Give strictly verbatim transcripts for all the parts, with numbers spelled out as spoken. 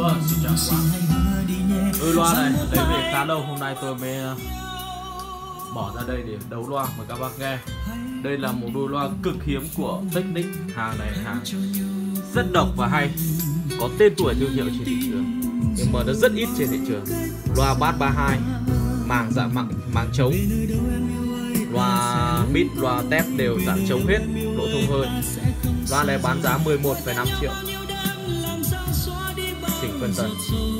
Vâng, xin chào các bạn. Đôi loa này lấy về khá lâu, hôm nay tôi mới bỏ ra đây để đấu loa mời các bác nghe. Đây là một đôi loa cực hiếm của Technics. Hàng này hàng rất độc và hay, có tên tuổi thương hiệu trên thị trường, nhưng mà nó rất ít trên thị trường. Loa bass ba hai, màng dạng màng, màng trống, loa mid, loa tép đều dạng trống hết, độ thông hơi. Loa này bán giá mười một phẩy năm triệu, chỉnh phân tần.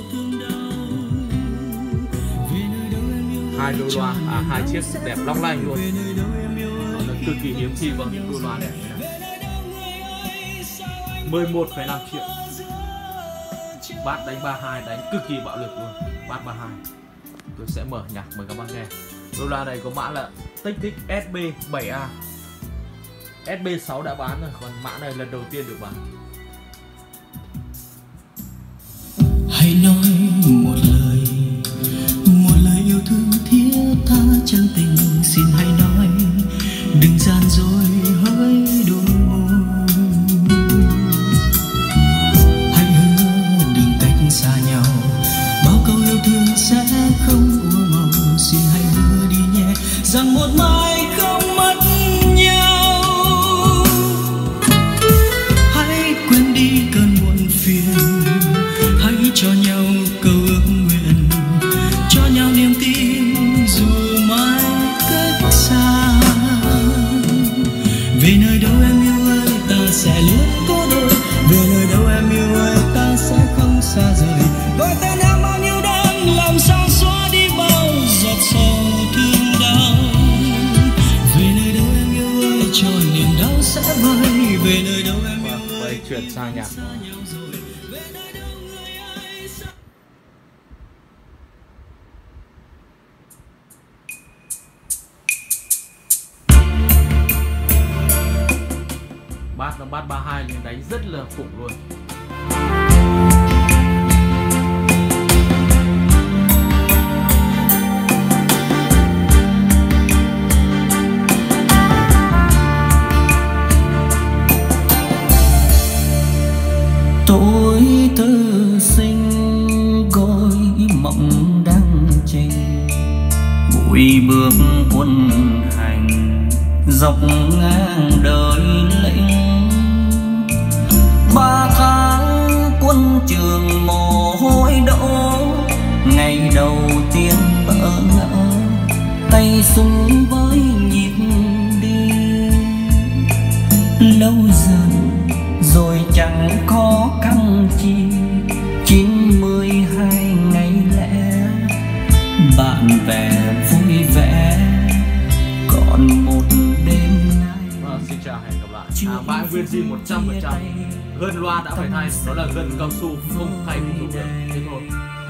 Hai đôi loa, à hai chiếc đẹp long lanh luôn. Nó cực kỳ hiếm khi có những đôi loa đẹp như này. mười một phẩy năm triệu. Bass đánh ba hai đánh cực kỳ bạo lực luôn. Bass ba hai. Tôi sẽ mở nhạc mời các bác nghe. Đôi loa này có mã là Technics S B bảy A. S B sáu đã bán rồi, còn mã này lần đầu tiên được bán. Hãy nói một lời, một lời yêu thương thiết tha chân tình, xin hãy nói, đừng gian dối hỡi đôi môi. Hãy hứa đừng cách xa nhau, bao câu yêu thương sẽ không úa màu. Xin hãy hứa đi nhé rằng một mai không mất nhau. Hãy quên đi cơn muộn phiền, hãy cho nhau câu ước nguyện, cho nhau niềm tin dù mãi cách xa. Về nơi đâu em yêu ơi ta sẽ luôn có đôi, về nơi đâu em yêu ơi ta sẽ không xa rời. Gọi tên em bao nhiêu đắng làm sao xóa đi bao giọt sầu thương đau. Về nơi đâu em yêu ơi cho niềm đau sẽ vơi, về nơi đâu em yêu ơi chuyển sang nhạc. Bass nó bass ba hai nên đánh rất là khủng luôn. Tôi thư sinh gói mộng đăng trình, bụi bước quân hành dọc ngang đời lĩnh. Ba tháng quân trường mồ hôi đổ, ngày đầu tiên bỡ ngỡ, tay súng với nhịp đi. Lâu dần rồi chẳng khó khăn chi, chín mươi hai ngày lẽ bạn bè vui vẻ, còn một đêm nay. À, xin chào, hẹn gặp lại. À, bạn nguyên zin một trăm phần trăm. Gân loa đã phải thay, đó là gân cao su, không thay phụ thuộc được. Thế thôi.